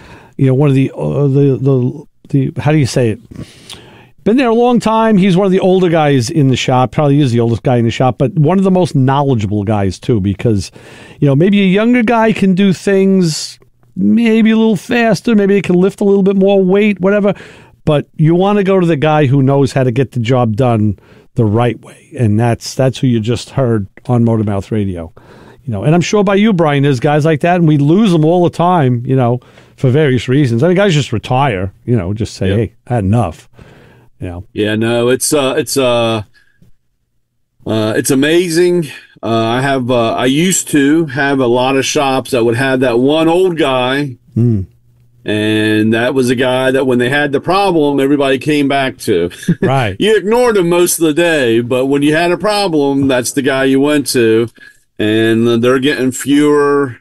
the how do you say it? Been there a long time. He's one of the older guys in the shop. Probably is the oldest guy in the shop, but one of the most knowledgeable guys too. Because, maybe a younger guy can do things maybe a little faster. Maybe they can lift a little bit more weight, whatever. But you want to go to the guy who knows how to get the job done the right way, and that's who you just heard on Motormouth Radio. And I'm sure by you, Brian, there's guys like that, and we lose them all the time. For various reasons. I mean, guys just retire. Just say, "Hey, I had enough." Yeah, no, it's amazing. I used to have a lot of shops that would have that one old guy, and that was a guy that when they had the problem, everybody came back to. Right. You ignored him most of the day, but when you had a problem, that's the guy you went to, and they're getting fewer,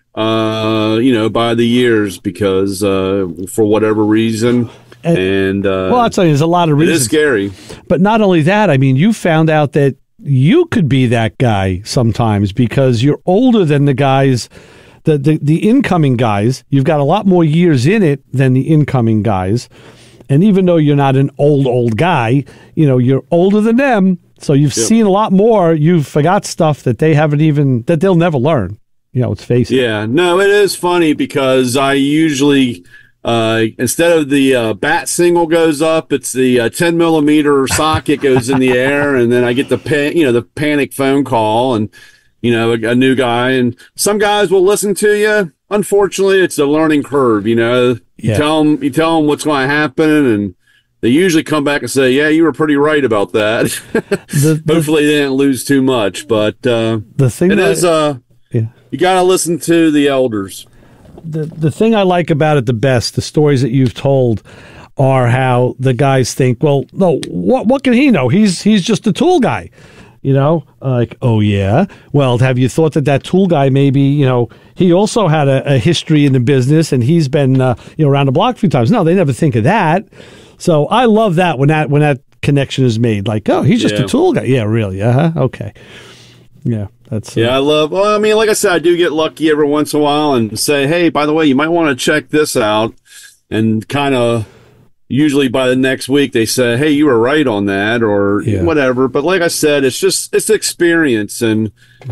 by the years because for whatever reason. Well, I'll tell you, there's a lot of reasons. It is scary. But not only that, I mean, you found out that you could be that guy sometimes because you're older than the guys, the incoming guys. You've got a lot more years in it than the incoming guys. And even though you're not an old guy, you're older than them. So you've seen a lot more. You've forgot stuff that they haven't even, that they'll never learn. Let's face it. Yeah, no, it is funny because I usually... instead of the bat single goes up, it's the 10 millimeter socket goes in the air, and then I get the panic phone call, and a new guy, and some guys will listen to you. Unfortunately, it's a learning curve. You tell them what's going to happen, and they usually come back and say, "Yeah, you were pretty right about that." Hopefully, they didn't lose too much, but the thing is, you got to listen to the elders. The thing I like about it the best, the stories that you've told, are how the guys think, well, no, what can he know? He's just a tool guy, like, oh yeah. Well, have you thought that tool guy maybe, he also had a history in the business and he's been around the block a few times. No, they never think of that. So I love that when that connection is made. Like, oh, he's just a tool guy. Yeah, really. Okay. Yeah. I love, well, I mean, like I said, I do get lucky every once in a while and say, hey, by the way, you might want to check this out. And kind of usually by the next week they say, hey, you were right on that or whatever. But like I said, it's experience. And,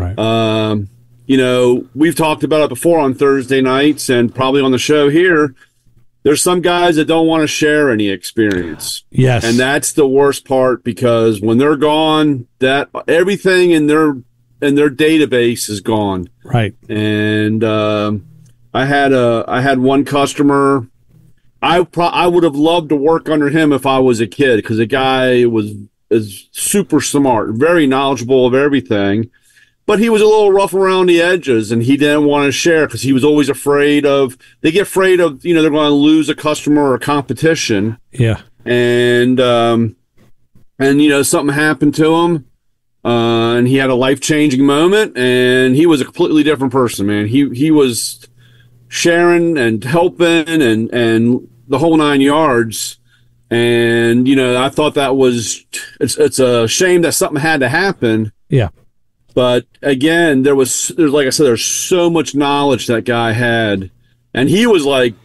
we've talked about it before on Thursday nights and probably on the show here. There's some guys that don't want to share any experience. Yes. And that's the worst part because when they're gone, that everything in their database is gone. Right. And I had one customer. I would have loved to work under him if I was a kid because the guy is super smart, very knowledgeable of everything. But he was a little rough around the edges, and he didn't want to share because he was always afraid of. They get afraid of they're going to lose a customer or a competition. Yeah. And something happened to him. and he had a life-changing moment, and he was a completely different person, man. He was sharing and helping and the whole 9 yards. And, I thought that was, it's a shame that something had to happen. Yeah. But again, there's like I said, there's so much knowledge that guy had, and he was like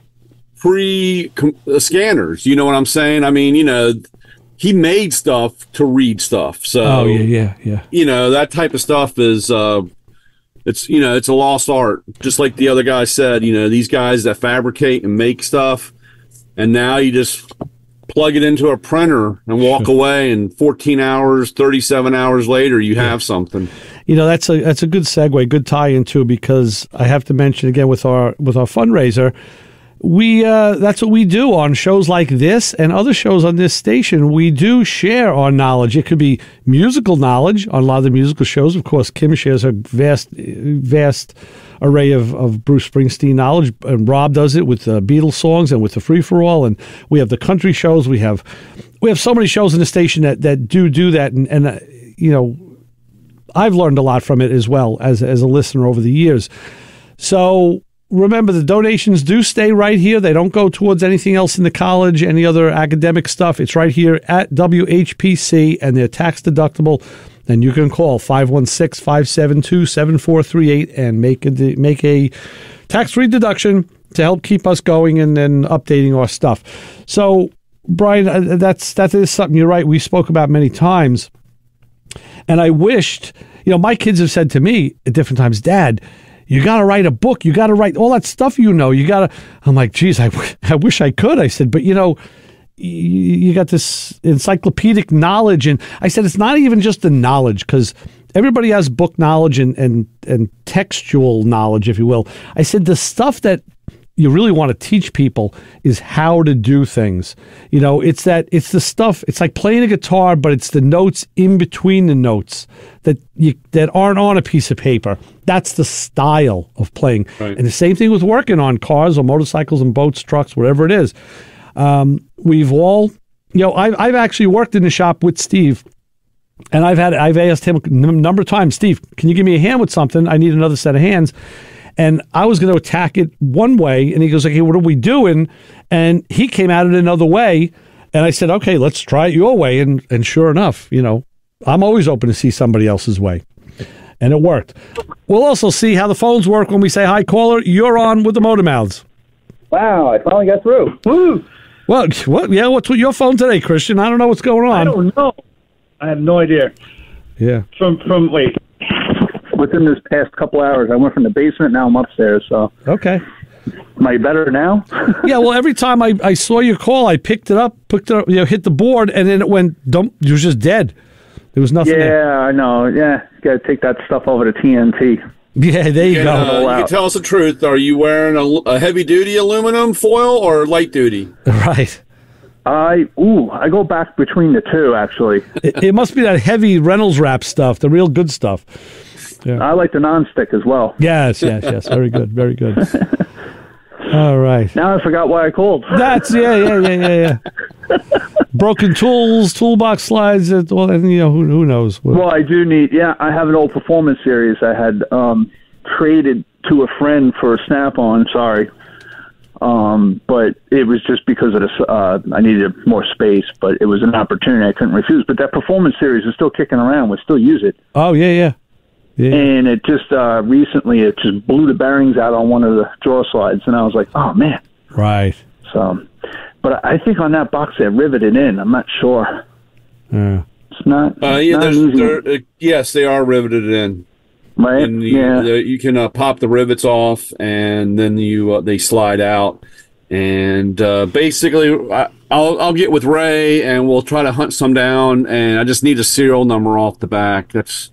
pre-scanners. You know what I'm saying? I mean, he made stuff to read stuff. So, yeah. That type of stuff is, it's a lost art. Just like the other guy said, these guys that fabricate and make stuff, and now you just plug it into a printer and walk away, and 14 hours, 37 hours later, you have something. That's a good segue, good tie-in too, because I have to mention again with our fundraiser, we that's what we do on shows like this and other shows on this station. We do share our knowledge. It could be musical knowledge on a lot of the musical shows. Of course, Kim shares a vast array of Bruce Springsteen knowledge, and Rob does it with the Beatles songs and with the Free for All, and we have the country shows. We have so many shows in the station that do that, and I've learned a lot from it as well as a listener over the years. So remember, the donations do stay right here. They don't go towards anything else in the college, any other academic stuff. It's right here at WHPC, and they're tax deductible. And you can call 516-572-7438 and make a tax-free deduction to help keep us going and then updating our stuff. So, Brian, that is something you're right. We spoke about many times. And I wished, my kids have said to me at different times, Dad, you got to write a book. You got to write all that stuff, you got to. I'm like, geez, I wish I could. I said, but, you got this encyclopedic knowledge. And I said, it's not even just the knowledge, because everybody has book knowledge and textual knowledge, if you will. I said, the stuff that you really want to teach people is how to do things. It's the stuff, it's like playing a guitar, but it's the notes in between the notes that aren't on a piece of paper. That's the style of playing. Right. And the same thing with working on cars or motorcycles and boats, trucks, whatever it is. We've all, I've actually worked in the shop with Steve, and I've asked him a number of times, Steve, can you give me a hand with something? I need another set of hands. And I was going to attack it one way, and he goes, okay, what are we doing? And he came at it another way, and I said, okay, let's try it your way. And sure enough, I'm always open to see somebody else's way. And it worked. We'll also see how the phones work when we say, hi, caller, you're on with the Motor Mouths. Wow, I finally got through. Woo! Well, what's with your phone today, Christian? I don't know what's going on. I don't know. I have no idea. Yeah. Wait. Within this past couple hours, I went from the basement, now I'm upstairs, so. Okay. Am I better now? Yeah, well, every time I saw your call, I picked it up, hit the board, and then it went dump. It was just dead. There was nothing there. Yeah, I know. Yeah, you got to take that stuff over to TNT. Yeah, there you go. You can tell us the truth. Are you wearing a heavy-duty aluminum foil or light-duty? Right. I go back between the two, actually. It must be that heavy Reynolds wrap stuff, the real good stuff. Yeah. I like the non-stick as well. Yes. Very good, very good. All right. Now I forgot why I called. That's, yeah. Broken tools, toolbox slides, and who knows. Well, I do need, I have an old performance series I had traded to a friend for a Snap-on, sorry. But it was just because of this, I needed more space, but it was an opportunity I couldn't refuse. But that performance series is still kicking around. We still use it. Oh, yeah. And it just recently, it just blew the bearings out on one of the drawer slides, and I was like, oh, man. Right. So, but I think on that box they're riveted in. I'm not sure. Yeah. It's not. Yes, they are riveted in. Right. And you can pop the rivets off, and then they slide out. And basically, I'll get with Ray, and we'll try to hunt some down. And I just need a serial number off the back. That's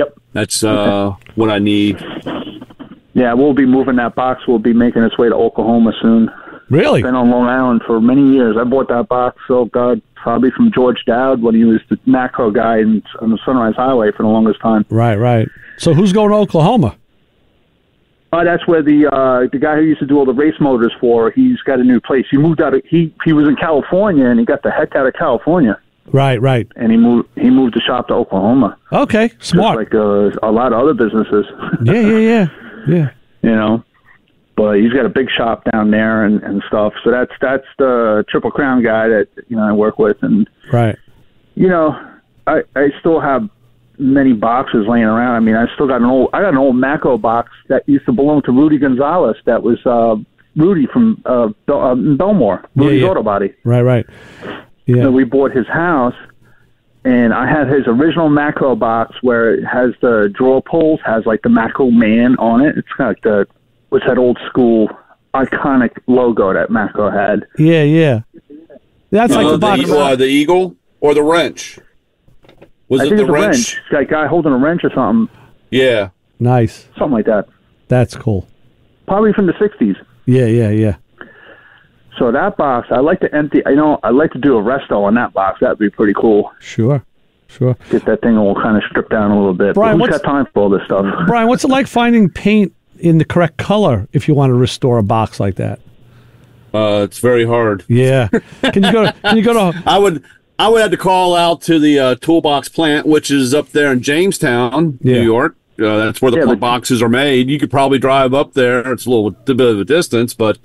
what I need. Yeah, we'll be moving that box. We'll be making its way to Oklahoma soon. Really? It's been on Long Island for many years. I bought that box, probably from George Dowd when he was the macro guy on the Sunrise Highway for the longest time. Right. So who's going to Oklahoma? That's where the guy who used to do all the race motors he's got a new place. He moved out. He was in California, and he got the heck out of California. Right. And he moved the shop to Oklahoma. Okay, smart. Just like a lot of other businesses. Yeah. You know, but he's got a big shop down there and stuff. So that's the Triple Crown guy that I work with, and right. I still have many boxes laying around. I mean, I still got an old Matco box that used to belong to Rudy Gonzalez. That was Rudy from Belmore, Rudy's Auto Body. Right. Yeah. So we bought his house, and I had his original Matco box where it has the drawer pulls, has like the MatcoMan on it. It's kind of like what's that old school iconic logo that Matco had. Yeah. That's like the box. The eagle or the wrench. I think it's a wrench. It's got a guy holding a wrench or something. Yeah. Nice. Something like that. That's cool. Probably from the 60s. Yeah. So that box, I like to empty. I like to do a resto on that box. That'd be pretty cool. Sure. Get that thing all kind of stripped down a little bit. Brian, who's got time for all this stuff? Brian, what's it like finding paint in the correct color if you want to restore a box like that? It's very hard. Yeah. Can you go to? I would have to call out to the toolbox plant, which is up there in Jamestown, New York. That's where the boxes are made. You could probably drive up there. It's a bit of a distance, but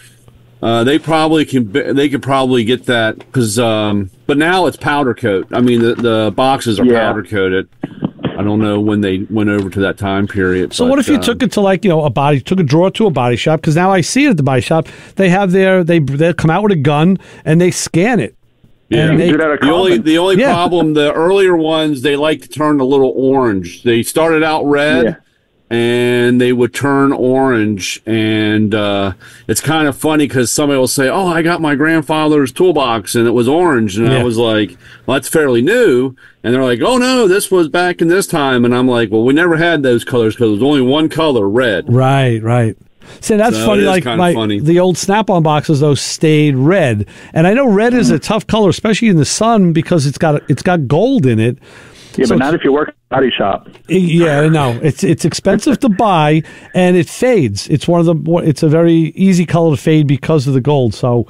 they could probably get that because. But now it's powder coat. I mean, the boxes are powder coated. I don't know when they went over to that time period. So what if you took it to took a drawer to a body shop? Because now I see it at the body shop. They have they come out with a gun and they scan it. Yeah, the only problem, the earlier ones, they like to turn a little orange. They started out red, and they would turn orange, and it's kind of funny because somebody will say, "Oh, I got my grandfather's toolbox, and it was orange," and I was like, "Well, that's fairly new," and they're like, "Oh no, this was back in this time," and I'm like, "Well, we never had those colors because there was only one color, red." Right. See, that's funny. Like the old Snap-on boxes, those stayed red, and I know red is a tough color, especially in the sun, because it's got gold in it. Yeah, so but not if you work at a body shop. Yeah, no, it's expensive to buy, and it fades. It's it's a very easy color to fade because of the gold. So,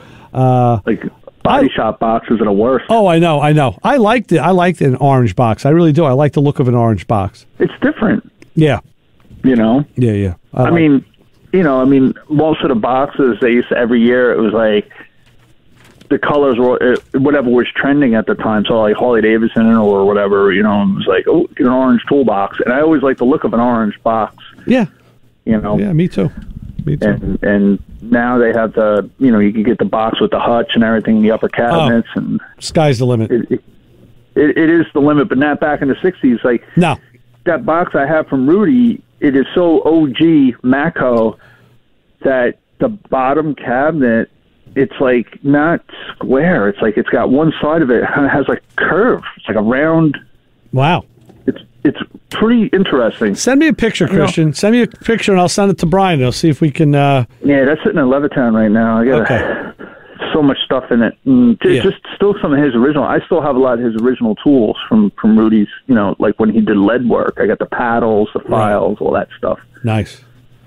body shop boxes are the worst. Oh, I know. I liked it. I liked an orange box. I really do. I like the look of an orange box. It's different. Yeah. Yeah. I mean, most of the boxes they used to, every year it was like the colors were whatever was trending at the time. So like Harley Davidson or whatever, it was like, oh, get an orange toolbox. And I always like the look of an orange box. Yeah. Yeah, me too. And now they have the, you can get the box with the hutch and everything, the upper cabinets. And sky's the limit. It is the limit, but not back in the 60s. Like, no. That box I have from Rudy, it is so OG Matco that the bottom cabinet, it's like not square. It's like it's got one side of it has like curve. It's like a round. Wow. It's pretty interesting. Send me a picture, Christian. Send me a picture, and I'll send it to Brian. I'll see if we can. Yeah, that's sitting in Levittown right now. I got so much stuff in it. Just still some of his original. I still have a lot of his original tools from Rudy's. Like when he did lead work. I got the paddles, the files, all that stuff. Nice.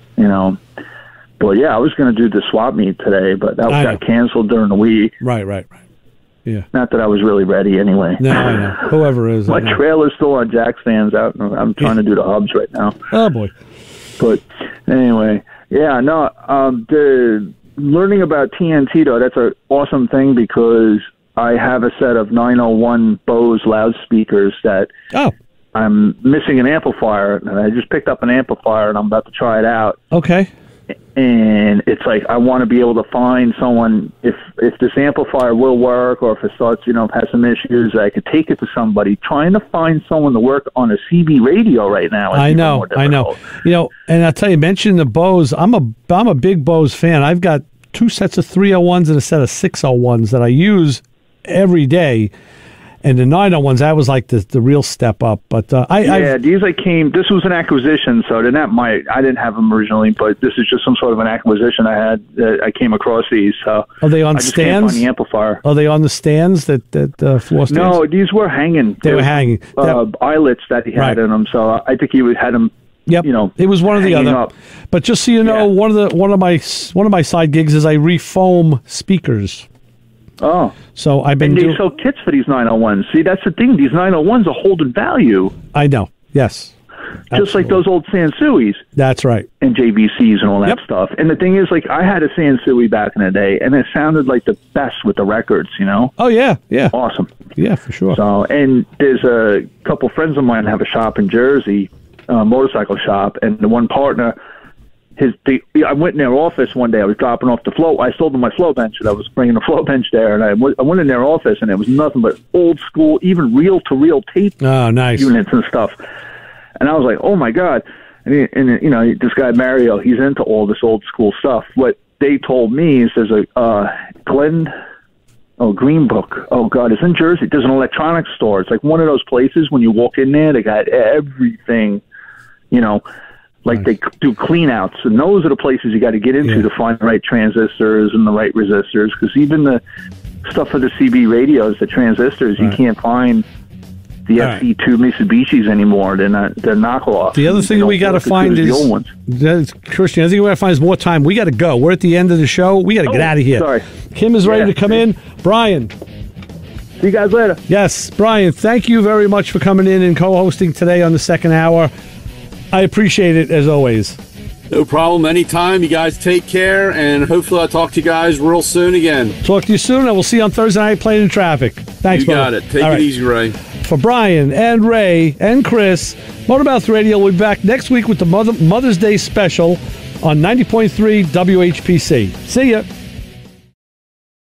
But yeah, I was going to do the swap meet today, but that got canceled during the week. Right. Yeah. Not that I was really ready anyway. No, I know. Whoever is. My trailer's still on jack stands out, and I'm trying to do the hubs right now. Oh, boy. But anyway, the learning about TNT, though, that's an awesome thing because I have a set of 901 Bose loudspeakers that I'm missing an amplifier, and I just picked up an amplifier, and I'm about to try it out. Okay. And it's like I want to be able to find someone if this amplifier will work, or if it starts, has some issues, I could take it to somebody. Trying to find someone to work on a CB radio right now. I know. And I'll tell you, mentioning the Bose, I'm a big Bose fan. I've got 2 sets of 301s and a set of 601s that I use every day. And the 901s, that was like the real step up. But these this was an acquisition, so I didn't have them originally, but this is just some sort of an acquisition I had. I came across these. So are they on I just stands? Can't find the amplifier. Are they on the stands that floor stands? No, these were hanging. They were hanging. Eyelets that he had in them. So I think he had them. Yep. It was one or the other. Up. But just so you know, one of my side gigs is I refoam speakers. Oh. So I've been they sell kits for these 901s. See, that's the thing. These 901s are holding value. I know. Yes. Just like those old Sansuis. That's right. And JVCs and all that stuff. And the thing is, like, I had a Sansui back in the day, and it sounded like the best with the records, you know? Oh, yeah, yeah. Awesome. Yeah, for sure. So, and there's a couple friends of mine that have a shop in Jersey, a motorcycle shop, and the one partner, I went in their office one day. I was dropping off the float. I sold them my float bench, and I was bringing the float bench there, and I went in their office, and it was nothing but old school, even reel-to-reel tape units and stuff. And I was like, oh, my God. And you know, this guy, Mario, he's into all this old school stuff. What they told me is there's a Greenbrook. Oh, God, it's in Jersey. There's an electronics store. It's like one of those places when you walk in there, they got everything, you know, like they do clean-outs. And those are the places you got to get into to find the right transistors and the right resistors. Because even the stuff for the CB radios, the transistors, you can't find the FC2 Mitsubishis anymore. They're knockoffs. The other thing we got to find is the old ones. Christian. I think we got to find is more time. We got to go. We're at the end of the show. We got to get out of here. Sorry. Kim is ready to come in. Brian. See you guys later. Yes, Brian. Thank you very much for coming in and co-hosting today on the second hour. I appreciate it as always. No problem. Anytime. You guys take care, and hopefully I'll talk to you guys real soon again. Talk to you soon, and we'll see you on Thursday night playing in traffic. Thanks, You got it. Take it easy, Ray. For Brian and Ray and Chris, Motormouth Radio will be back next week with the Mother's Day special on 90.3 WHPC. See ya.